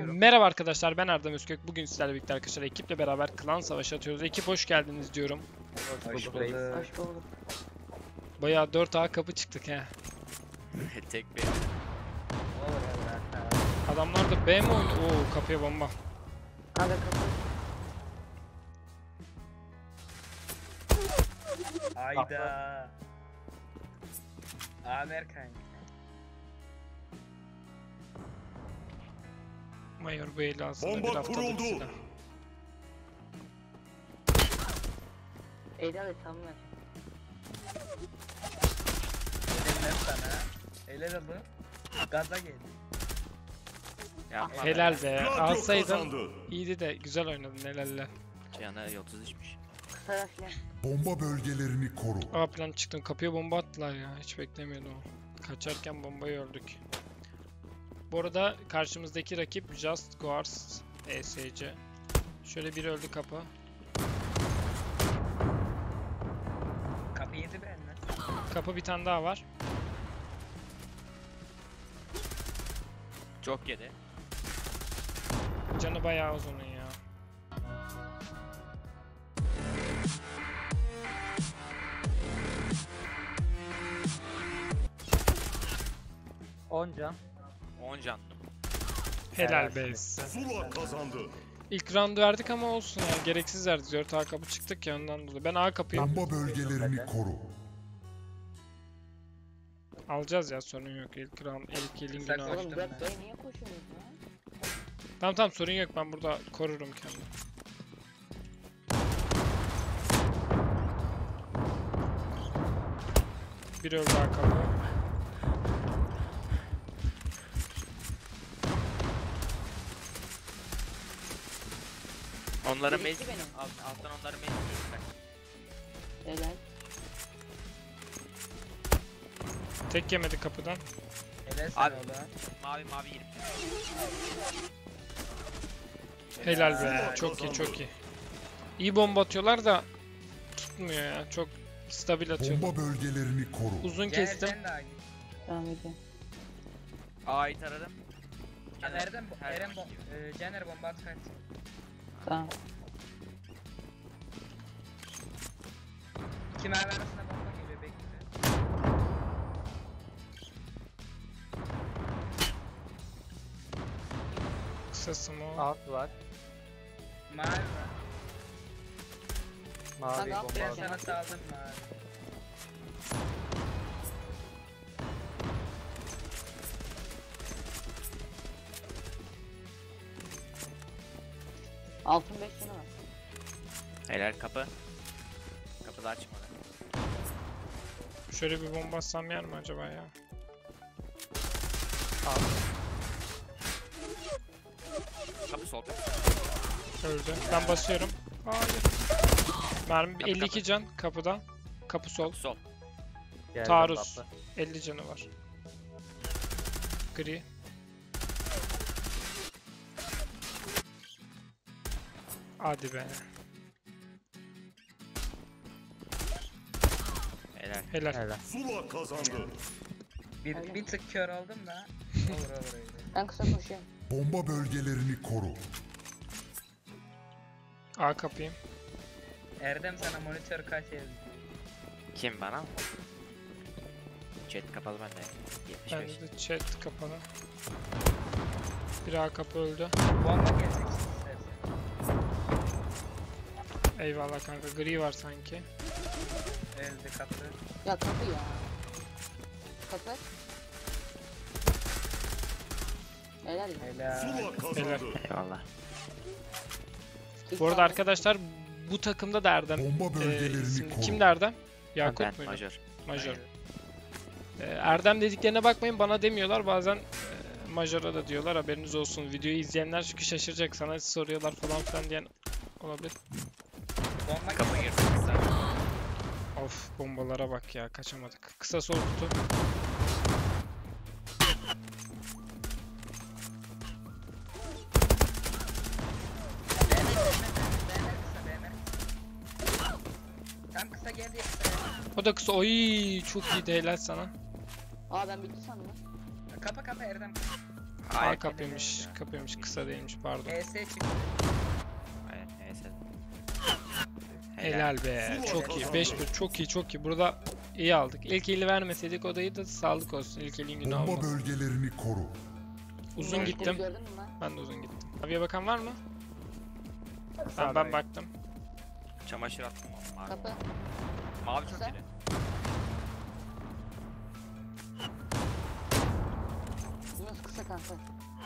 Merhaba arkadaşlar, ben Erdem Özkök. Bugün sizlerle birlikte arkadaşlar ekiple beraber klan savaşı atıyoruz. Ekip hoş geldiniz diyorum. Hoş bulduk. Hoş bulduk. Bayağı 4A kapı çıktık he. Tek bir. Olur ya. Adamlar da B mi oynuyor? Oo, kapıya bomba. Kanka kapı. Hayda. Amerikan. Mayor bu eli aslında Bomba bir haftalık kuruldu. silah. Eyda ve tam ver. Elimden sana. Helal oldu. Gaza geldi. Yapma Helal be. be, Gladio alsaydın kazandı. iyiydi de güzel oynadın, helaller. Canı 30 içmiş. Kısa rafle. Bomba bölgelerini koru. A plan çıktın, kapıya bomba attılar ya, hiç beklemiyordum. Kaçarken bombayı öldük. Bu arada karşımızdaki rakip Just Guards ESC. Şöyle biri öldü kapı. Kapı yedi benden. Kapı bir tane daha var. Çok yedi. Canı bayağı az onun ya. Onca. 10 can. Helal be size. Zula kazandı. İlk round verdik ama olsun ya, gereksiz verdik. 4 A kapı çıktık ya, ondan dolayı. Ben A kapıyım. Bomba bölgelerini koru. Alacağız ya, sorun yok. İlk round, ilk elin günü Sen al. Oğlum bırak beni niye koşuyorsunuz lan? Tamam sorun yok, ben burada korurum kendimi. Bir öldü A kapı. Onların Birisi mezun. benim. Alttan onların mezun ben. Helal. Tek yemedi kapıdan. Helal sana Abi. oğlum. Mavi 20. Helal be, çok iyi çok iyi. İyi bomba atıyorlar da tutmuyor ya, çok stabil atıyor. Bomba bölgelerini koru. Uzun Gel kestim. sen de aynı. Devam edin. A'yı taradım. Erdem, Her Eren, zamanki gibi. Caner bomba at kaç. Tamam. Kim abi arasında bomba geliyor bekle. Kısası mı? Alt var. Mavi var. Mavi Kanka, bomba. Ben Bomba. sana saldım mavi. Altın 5 tane var. Helal kapı. Kapı daha çıkmadı. Şöyle bir bomba atsam yer mi acaba ya? Kapı sol kapı. Öldü. Ben basıyorum. Hayır. Mermi Kapı, 52 kapı. can kapıda. Kapı sol. Kapı sol. Geldim Taarruz. tatlı. 50 canı var. Gri. Hadi be. Helal. Helal. Helal. Zula kazandı. Bir tık kör oldum da. Olur öyle. Ben kısa koşuyorum. Bomba bölgelerini koru. A kapıyım. Erdem sana monitör kaç yazdı? Kim bana mı? Chat kapalı bende. 75. Bende de chat kapalı. Bir A kapı öldü. Bomba gelecek istersen. Eyvallah kanka. Gri var sanki. Öldü kapı. Ya kapı ya. Kapı. Helal ya. Helal. Zula kazandı. Eyvallah. Bu arada arkadaşlar, bu takımda da Erdem. Bomba bölgelerini Şimdi koru. kimdi Erdem? Ben Yakup muydu? majör. Major. Erdem dediklerine bakmayın, bana demiyorlar bazen, Major'a da diyorlar, haberiniz olsun. Videoyu izleyenler çünkü şaşıracak, sana soruyorlar falan filan diyen olabilir. Bomba Kapı gelecek. girdi. Of, bombalara bak ya, kaçamadık. Kısa sol kutu. Tam kısa geldi. O da kısa. Oy, çok iyi, helal sana. Aa ben bitti sandım. Kapa Erdem. A kapıymış. Kapıymış. Kısa değilmiş pardon. ES çıktı. Aynen neyse. Helal be. Çok iyi. 5-1. Çok iyi çok iyi. Burada iyi aldık. İlk eli vermeseydik odayı da sağlık olsun. İlk elin günü Bomba olmasın. bölgelerini koru. Uzun Bunu gittim. Gördün mü lan? Ben de uzun gittim. Abiye bakan var mı? Ben Sağdayım. baktım. Çamaşır attım oğlum mavi. Kapı. Mavi çok Kısa. iyi. Yunus kısa kanka.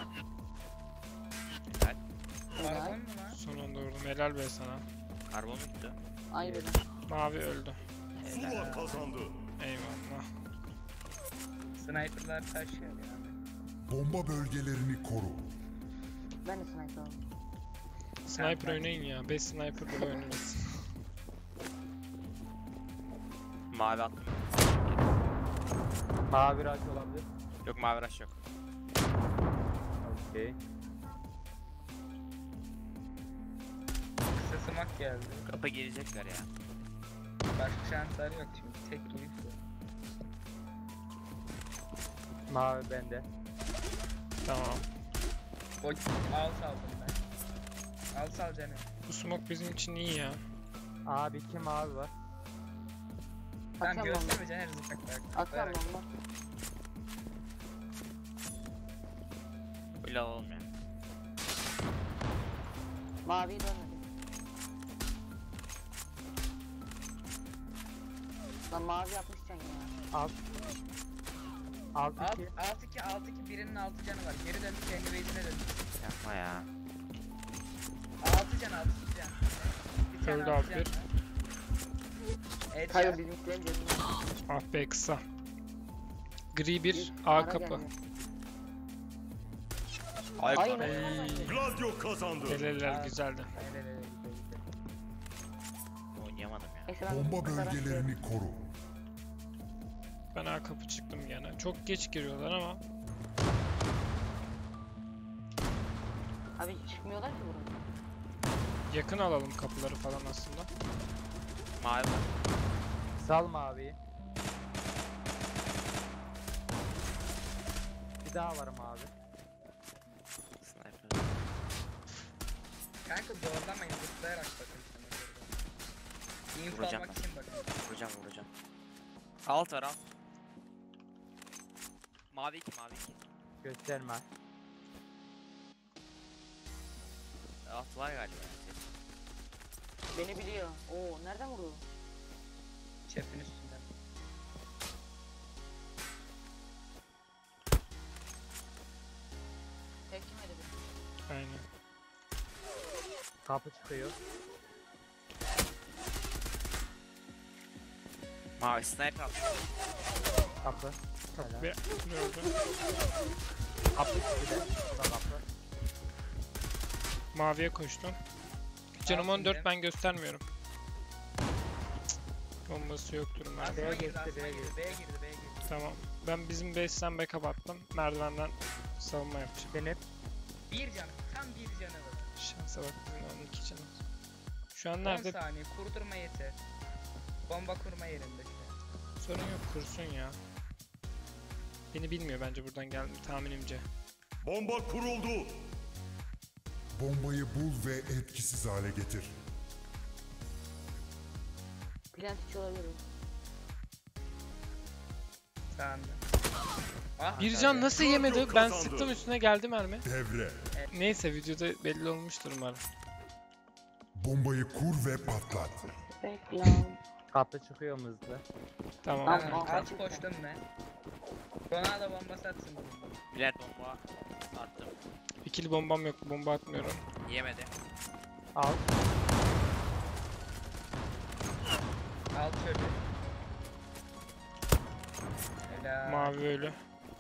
Helal. Helal. Karbon mu lan? Son anda vurdum. Helal be sana. Karbon gitti. Ay benim. Mavi öldü. Zula kazandı. Eyvallah. Sniper'lar taşıyor yani. Bomba bölgelerini koru. Ben de sniper oldum. Sniper oynayın ya. 5 sniper bile oynarız. Mavi attım. Mavi raç olabilir. Yok mavi rush yok. Okey. Kısa smoke geldi. Kapı gelecekler ya. Başka şansları yok çünkü tek uyuyor. Mavi bende. Tamam. O al saldım ben. Al sal canım. Bu smoke bizim için iyi ya. Abi iki mavi var. Tamam Atıyorum bomba. gösterme Caner zıplak. Atıyorum bomba. Öyle alalım ya. Maviyi dönmedim. Lan mavi yapmışsın ya. Alt. Alt Alt, iki. alt 2 alt 2 birinin 6 canı var. Geri döndü kendi base'ine döndü. Yapma ya. 6 can 6 can. Bir tane Öldü altı abi can bir. var. Headshot. Hayır bizimkilerin canını. Ah be kısa. Gri bir A Ara kapı. geldi. Ay Ay, kapı. ne? Gladio kazandı. Heleler güzeldi. Helal, helal, güzel. Oynayamadım ya. Neyse ben Bomba kısa bölgelerini koru. Ben A kapı çıktım gene. Çok geç giriyorlar ama. Abi çıkmıyorlar ki buradan. Yakın alalım kapıları falan aslında. Mavi var. Sal maviyi. Bir daha var mavi. Sniper. Kanka zorlamayın zıplayarak bakın sana şurada. Info Vuracağım almak ben. için bakın. Vuracağım. Alt var alt. Mavi 2 mavi 2. Gösterme. Alt var galiba. Beni biliyor. Oo nereden vurdu? Çöpün üstünden. Tek yemedi beni. Aynen. Kapı çıkıyor. Mavi sniper attım. Kapı. Kapı Helal. bir öldü. Kapı çıktı de. Bu da kapı. Maviye koştum. Canım Altın 14 benim. ben göstermiyorum. Bombası yoktur mermi. B'ye Asma girdi, geçti, asma B'ye girdi, geçti. B'ye girdi, B'ye girdi. Tamam. Ben bizim base'den backup attım. Merdivenden savunma yapacağım. Denip. Bir canı, tam bir canı var. Şansa bak bizim 12 canım. Şu an 10 nerede? saniye, kurdurma yeter. Bomba kurma yerinde şu an. Sorun yok kursun ya. Beni bilmiyor bence buradan geldi tahminimce. Bomba kuruldu. Bombayı bul ve etkisiz hale getir. Plant hiç olabilir. Sağında. Ah, Bir tabii. can nasıl Radyo yemedi? Ben kazandı. sıktım üstüne geldi mermi. Devre. Neyse videoda belli olmuştur umarım. Bombayı kur ve patlat. Bekle. Kapı çıkıyor hızlı. Tamam. Tamam. Tamam, Tamam. alt koştum ben. Ronaldo bombası atsın bunu. Birer bomba attım. İkili bombam yok. Bomba atmıyorum. Yemedi. Alt. Alt çöpü. Helal. Mavi ölü.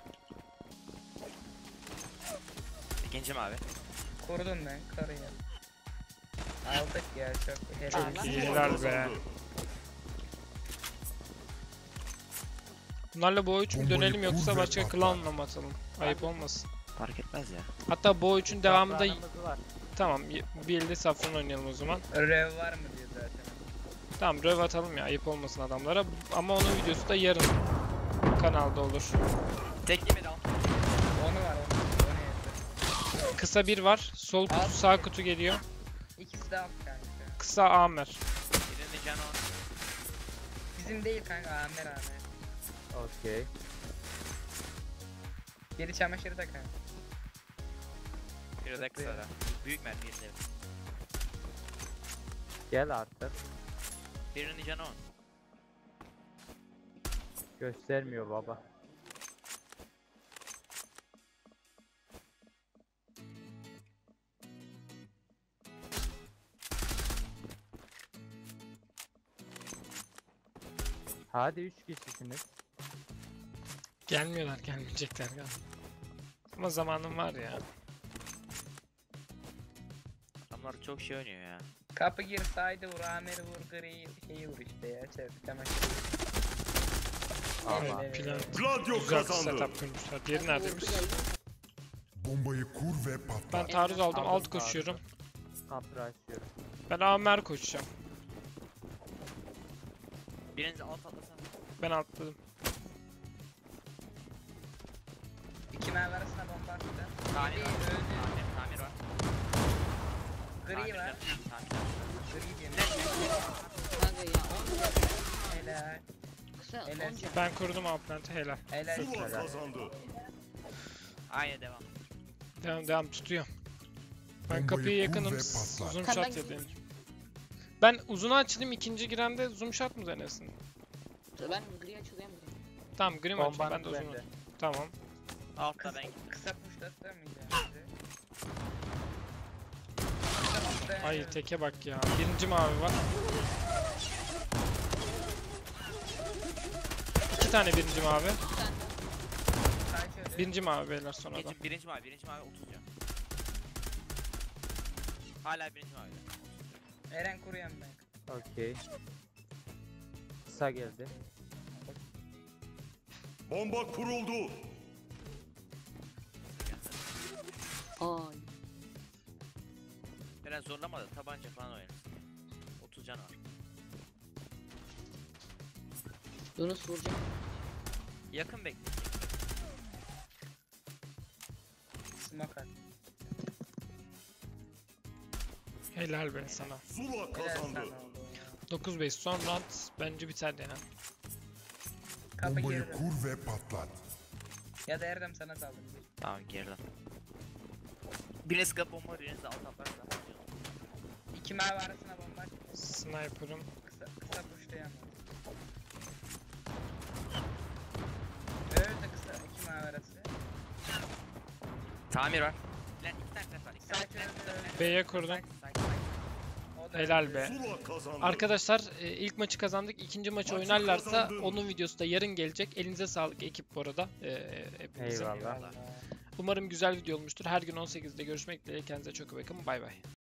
İkinci mavi. Korudum ben karıyı. Aldık ya çok helal. Çok iyi. Zula Helal be. kazandı. Bunlarla Bo 3 mü Bombayı dönelim kur yoksa ve başka patlat. clown'la mı atalım? Ayıp olmasın. Fark etmez ya. Hatta Bo 3'ün devamında Safranımız var. tamam bir elde safran oynayalım o zaman. Rev var mı diyor zaten. Tamam röv atalım ya ayıp olmasın adamlara. Ama onun videosu da yarın kanalda olur. Tek yemedi alt. Onu var onu. Kısa bir var. Sol kutu, Alt. sağ kutu geliyor. İkisi de alt kanka. Kısa Amer. Birini canı on. Bizim değil kanka, Amer. Okey. Geri çamaşırı da kanka. Biri de kısa da. Büyük mermi yerinde. Gel artık. Birinin canı on. Göstermiyor baba. Hadi 3 kişisiniz. Gelmiyorlar, gelmeyecekler galiba. Ama zamanım var ya. Adamlar çok şey oynuyor ya. Kapı gir, saydı vur, Amer'i vur, gri şeyi vur işte ya. Çamaşırı. Ama Evet. Plan Gladio güzel kazandı. setup kurmuşlar. Diğeri neredeymiş? Bombayı kur ve patlat. Ben taarruz aldım, Aldım alt taarruzu. koşuyorum. kapı açıyorum. Ben Amer koşacağım. Biriniz alt atlasana. Ben atladım. İki mermi arasına bomba attı. Tamir Biri var. öldü. Tamir var. Gri Tamir var. Tamir. Gri diyor. Kanka ya 10 can. Helal. Kısa Helal. 10 can. Ben kurdum Outland'ı, helal. Helal. Zula kazandı. Aynı devam. Devam tutuyor. Ben Bombayı kapıya kur yakınım. ve Zoom patlat. shot Kanka- ya deneyim. Ben uzuna açılayım, ikinci girende zoom shot mı denesin? Ben gri açılıyorum direkt. Tamam, grim açayım, ben Bombanız de uzun. bende. Tamam. Altta ben Kısa puşlatır mıydı bize? Kısa puşta- Ay teke bak ya. Birinci mavi var. İki tane birinci mavi. Say şöyle. Birinci mavi beyler sonra da. birinci mavi 30 can. Hala birinci mavi. Eren kuruyan ben. Okey. Kısa geldi. Bomba kuruldu. Ay. Biraz zorlamadı, tabanca falan oynasın. 30 can var. Yunus vuracağım. Yakın bekle. Smoke at. Helal be sana. Zula Helal kazandı. sana oldu. 9-5 son round bence biter ya. Kapı Bombayı geride. kur ve patlat. Ya da Erdem sana saldım. Tamam geriden. Biriniz kapı bomba, biriniz de alt atlarsa. İki mavi arasına bomba attı. Sniper'ım. Kısa puşlayamam. Öldü kısa. İki mavi arası. Tamir var. Lan iki tane trap var. İki tane Side trap var. öldü. B'ye kurdum. O da Helal öldü. be. Zula kazandı. Arkadaşlar ilk maçı kazandık. İkinci maçı Maçı oynarlarsa kazandın. onun videosu da yarın gelecek. Elinize sağlık ekip bu arada. Hepinizin. Eyvallah. Allah. Umarım güzel video olmuştur. Her gün 18'de görüşmek dileğiyle. Kendinize çok iyi bakın. Bay bay.